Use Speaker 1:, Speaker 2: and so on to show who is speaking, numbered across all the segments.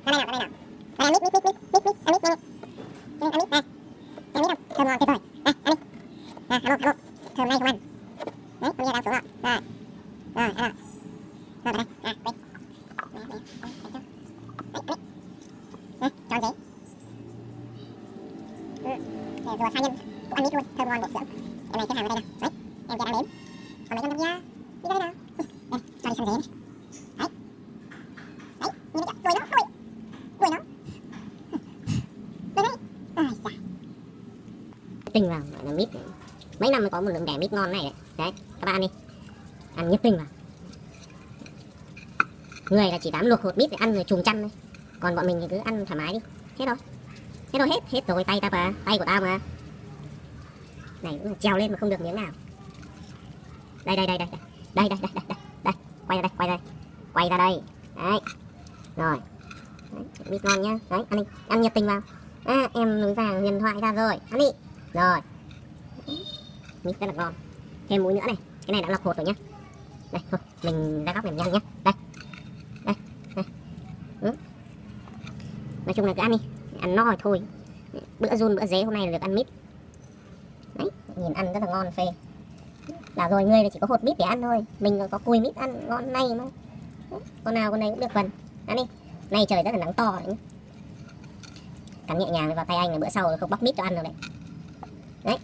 Speaker 1: Đây mít ăn mít đây. Ăn mít không? Thơm ngon tuyệt vời. Đây, ăn đi. Hả một. Thơm ngay không ăn. Đấy, bây giờ đang xuống rồi. Rồi. Rồi, rồi. Rồi vào đây. Đây. Đấy, tròn giấy. Để rùa sa nhân cũng ăn mít luôn, thơm ngon bổ dưỡng. Em này xếp hàng vào đây nào. Đấy, em kia đang đếm. Còn mấy con kia đi ra đây nào. Đây, cho đi sang giấy này. Đấy. Đấy, nhìn thấy chưa? Đuổi nó. Tinh vào là mít. Mấy năm mới có một lượng đẻ mít ngon này đấy. Đấy, các bạn ăn đi. Ăn nhất tinh vào. Người là chỉ dám luộc hột mít để ăn rồi chùm chăn thôi. Còn bọn mình thì cứ ăn thoải mái đi. Hết rồi. Hết rồi, tay ta mà, tay của tao mà. Này cũng trèo lên mà không được miếng nào. Đây. Đây. Quay ra đây. Đấy. Rồi. Đấy, mít ngon nhá. Đấy, ăn đi. Ăn nhiệt tình vào. Em núi vàng huyền thoại ra rồi. Ăn đi. Rồi. Mít rất là ngon. Thêm muối nữa này. Cái này đã lọc hột rồi nhá. Đây, thôi, mình ra góc này nhanh nhá. Đây. Nói chung là cứ ăn đi. Ăn no rồi thôi. Bữa run bữa dế hôm nay là được ăn mít. Đấy, nhìn ăn rất là ngon phê. Bảo rồi, ngươi là chỉ có hột mít để ăn thôi. Mình có cùi mít ăn ngon này mà. Con nào con này cũng được phần. Ăn đi. Nay trời rất là nắng to đấy nhá. Cắn nhẹ nhàng vào tay anh là bữa sau không bóc mít cho ăn rồi đấy. Đấy.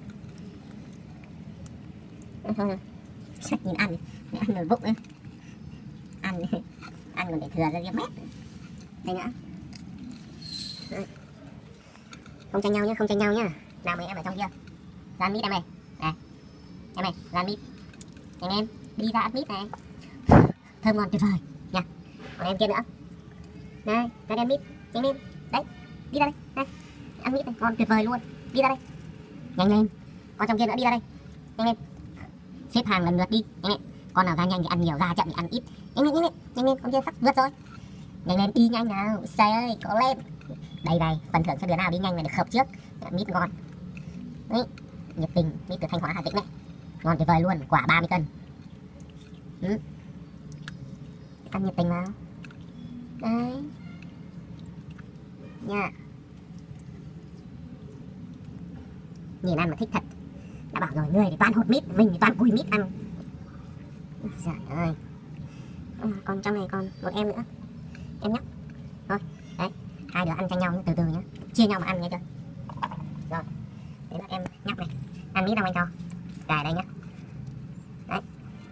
Speaker 1: Thôi. Sách nhìn ăn rồi vụng ấy. Ăn còn để thừa ra riêng mét. Đây nữa. Đấy. Không tranh nhau nhá. Nào mấy em ở trong kia. Ra mít em này. Này. Em này, ra mít. Anh em đi ra ăn mít này. Thơm ngon tuyệt vời nha. Còn em kia nữa. Đây, ra đem mít. Nhanh lên. Đấy. Đi ra đây. Đây. Ăn mít này, ngon tuyệt vời luôn. Đi ra đây. Nhanh lên. Con trong kia nữa đi ra đây. Nhanh lên. Xếp hàng lần lượt đi. Nhanh lên. Con nào ra nhanh thì ăn nhiều, ra chậm thì ăn ít. Nhanh lên, con kia sắp vượt rồi. Nhanh lên, đi nhanh nào. Trời ơi, có lên. Đây, phần thưởng cho đứa nào đi nhanh là được khập trước. Mít ngon. Đấy, nhiệt tình, mít từ Thanh Hóa Hà Tĩnh này. Ngon tuyệt vời luôn, quả 30 cân. Ăn nhiệt tình vào. Đấy. Nha. Nhìn ăn mà thích thật. Đã bảo rồi, người thì toàn hột mít, mình thì toàn cùi mít ăn. Trời ơi. Còn trong này còn một em nữa. Em nhé. Thôi, đấy. Hai đứa ăn cho nhau nhé, từ từ nhé. Chia nhau mà ăn nghe chưa. Rồi. Đấy là em nhắc này. Ăn mít đâu anh cho. Cài đây nhé. Đấy.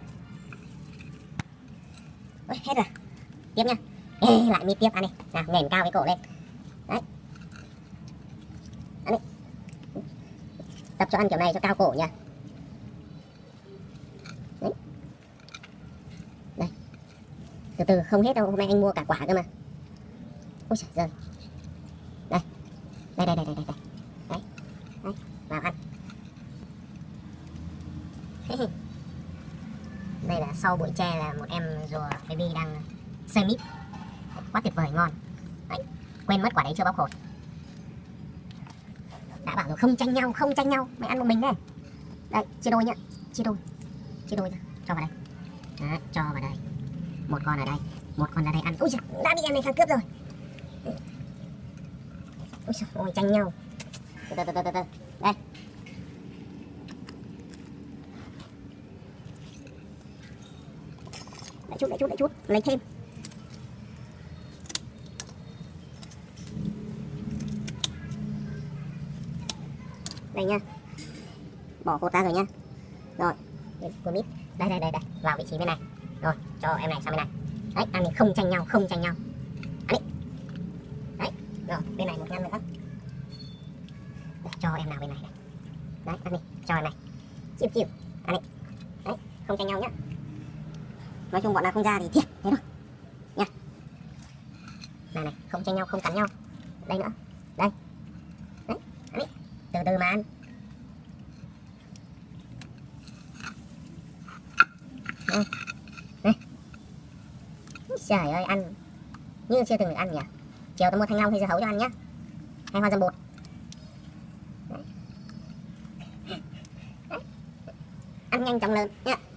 Speaker 1: Ôi, hết rồi. Tiếp nha. Lại mít tiếp ăn đi. Nào, nền cao cái cổ lên. Đấy. Ăn đi. Tập cho ăn kiểu này cho cao cổ nha. Đấy. Đây. Từ từ không hết đâu, hôm nay anh mua cả quả cơ mà. Ôi trời ơi. Đây. Đây. Đấy. Vào ăn. Đây là sau buổi tre là một em rùa baby đang xơi mít. Quá tuyệt vời, ngon. Đấy. Quên mất quả đấy chưa bóc hột. Đã bảo rồi không tranh nhau. Mày ăn một mình đây. Đây, chia đôi nhá. Chia đôi ra. Cho vào đây. Đấy, cho vào đây. Một con ở đây. Một con ra đây ăn. Ui giời, đã bị em này thằng cướp rồi. Ui giời, ôi tranh nhau. Từ. Đây. Đợi chút. Lấy thêm. Đây nha. Bỏ hột ra rồi nha. Rồi, của mít. Đây. Vào vị trí bên này. Rồi, cho em này sang bên này. Đấy, ăn thì không tranh nhau. Ăn đi. Đấy, rồi, bên này một ngăn nữa. Để cho em nào bên này. Đấy, ăn đi, cho em này. Chịu. Ăn đi. Đấy, không tranh nhau nhá. Nói chung bọn nào không ra thì thiệt, thế thôi. Nha. Này, không tranh nhau, không cắn nhau. Đây nữa. Đây. Đấy, ăn đi. Từ mà ăn. Đây. Trời ơi, ăn như chưa từng được ăn nhỉ. Chiều tôi mua thanh long hay dưa hấu cho ăn nhá. Hay hoa dâm bột. Đấy. Ăn nhanh chóng lớn nhá.